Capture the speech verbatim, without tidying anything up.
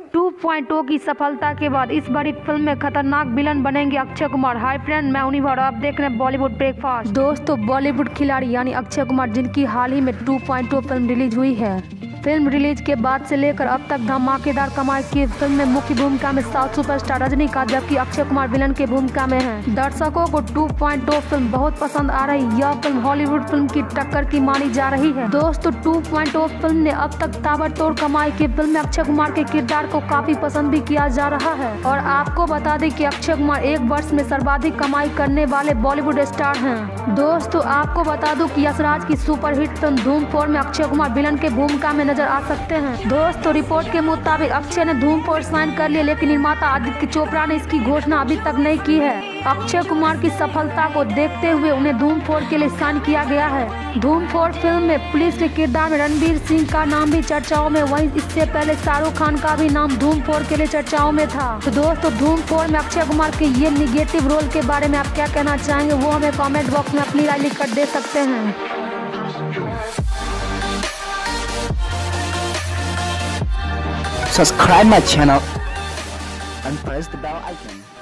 To point ओ की सफलता के बाद इस बड़ी फिल्म में खतरनाक विलन बनेंगे अक्षय कुमार। हाय फ्रेंड, मैं उन्हीं और आप देख रहे हैं बॉलीवुड ब्रेकफास्ट। दोस्तों, बॉलीवुड खिलाड़ी यानी अक्षय कुमार, जिनकी हाल ही में two point O film release हुई है, फिल्म रिलीज के बाद से लेकर अब तक धमाकेदार कमाई की फिल्म में मुख्य भूमिका में साउथ सुपरस्टार रजनीकांत, जबकि अक्षय कुमार विलन की भूमिका में हैं। दर्शकों को टू पॉइंट ओ फिल्म बहुत पसंद आ रही। यह फिल्म हॉलीवुड फिल्म की टक्कर की मानी जा रही है। दोस्तों, टू पॉइंट ओ फिल्म ने अब तक ताबड़तोड़ कमाई की फिल्म में अक्षय कुमार के किरदार को काफी पसंद भी किया जा रहा है। और आपको बता दें कि अक्षय कुमार एक वर्ष में सर्वाधिक कमाई करने वाले बॉलीवुड स्टार हैं। दोस्तों, आपको बता दूं कि यशराज की सुपरहिट फिल्म धूम फोर में अक्षय कुमार विलन के भूमिका में नजर आ सकते हैं। दोस्तों, रिपोर्ट के मुताबिक अक्षय ने धूम फोर साइन कर लिया, लेकिन निर्माता आदित्य चोपड़ा ने इसकी घोषणा अभी तक नहीं की है। अक्षय कुमार की सफलता को देखते हुए उन्हें धूम फोर के लिए साइन किया गया है। धूम फोर फिल्म में पुलिस के किरदार में रणवीर सिंह का नाम भी चर्चाओं में, वहीं इससे पहले शाहरुख खान का भी नाम धूम फोर के लिए चर्चाओं में था। तो दोस्तों, धूम फोर में अक्षय कुमार के ये निगेटिव रोल के बारे में आप क्या कहना चाहेंगे, वो हमें कॉमेंट बॉक्स में अपनी राय लिख कर दे सकते हैं। Subscribe my channel and press the bell icon.